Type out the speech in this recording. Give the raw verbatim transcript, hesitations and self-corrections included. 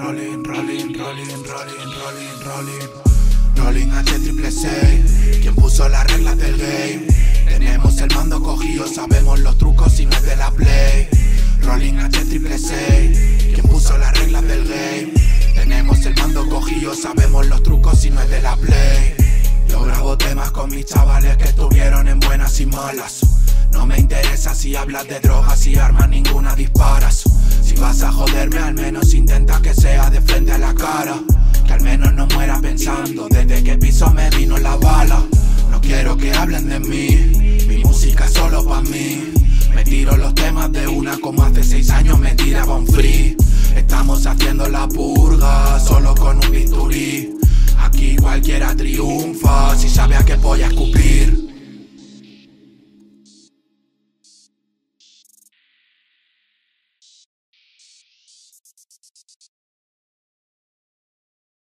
rolling, rolling, rolling, rolling, rolling, rolling. Rolling H triple seis, quien puso las reglas del game. Tenemos el mando cogido, sabemos los trucos y no es de la play. Rolling H triple seis, quien puso las reglas del game. Tenemos el mando cogido, sabemos los trucos y no es de la play. Yo grabo temas con mis chavales que estuvieron en buenas y malas. No me interesa si hablas de drogas y armas, ninguna disparas. Si vas a joderme, al menos intenta que sea de frente a la cara. Que al menos no muera pensando desde que piso me vino la bala. No quiero que hablen de mí, mi música es solo pa' mí. Me tiro los temas de una como hace seis años me tiraba un free. Estamos haciendo la purga solo con un bisturí. Aquí cualquiera triunfa si sabe a qué polla escupir.